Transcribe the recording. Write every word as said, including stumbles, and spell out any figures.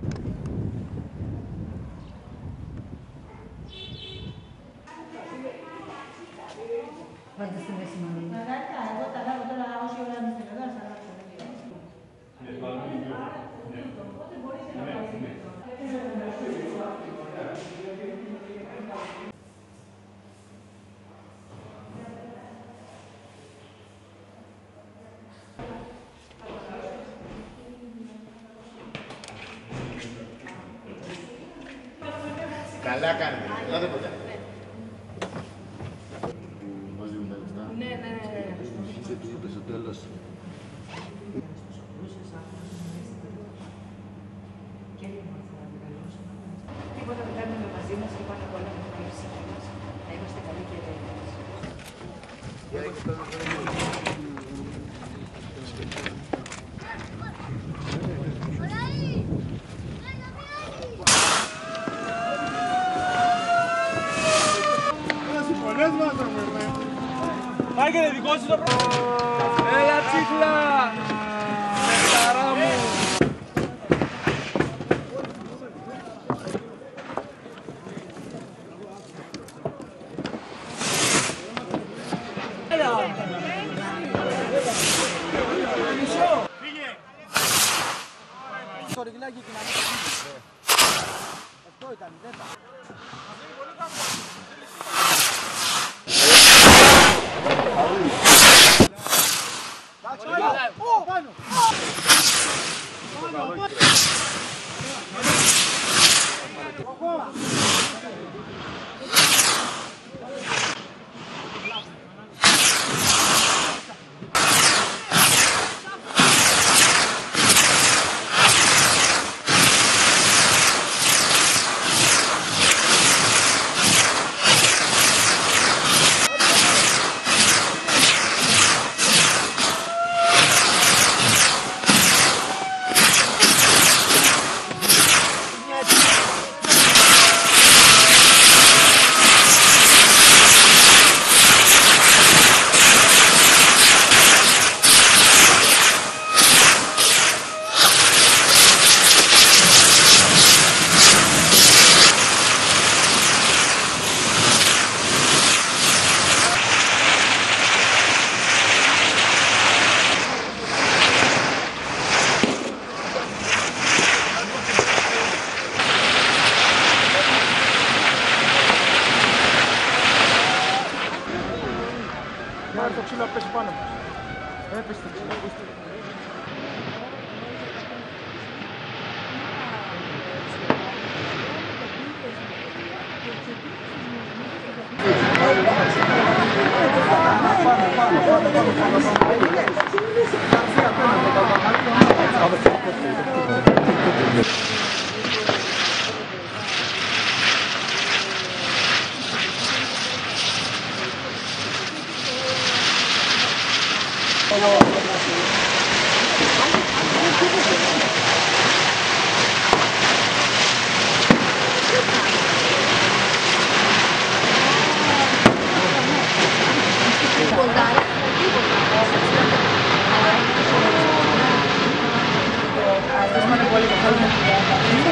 Πάντα στη μέση μου. Μαγάρκα, εγώ τα λάβω τώρα όση ώρα είμαι στην Ελλάδα, θα λάβω. Οπότε μπορείτε να πάρετε. Καλά κάνετε. Ελάτε ποτέ. Ναι, ναι, ναι. Σε τι είπε στο τέλος. Τίποτα δεν κάνουμε μαζί μας και πάνω απ' όλα με την ψυχή μας. Να είμαστε καλοί και ευέλικτες. Άγγελε, δικό σου το πρόβλημα. Έλα τσίχλα. Μεσταρά μου. Έλα. Φύγε. Το ριγλάκι και να μην το φύγει. Αυτό ήταν, δεν τα. Το ξύλο πέσει πάνω μας. Έπεσε το ξύλο. Ευχαριστούμε πολύ.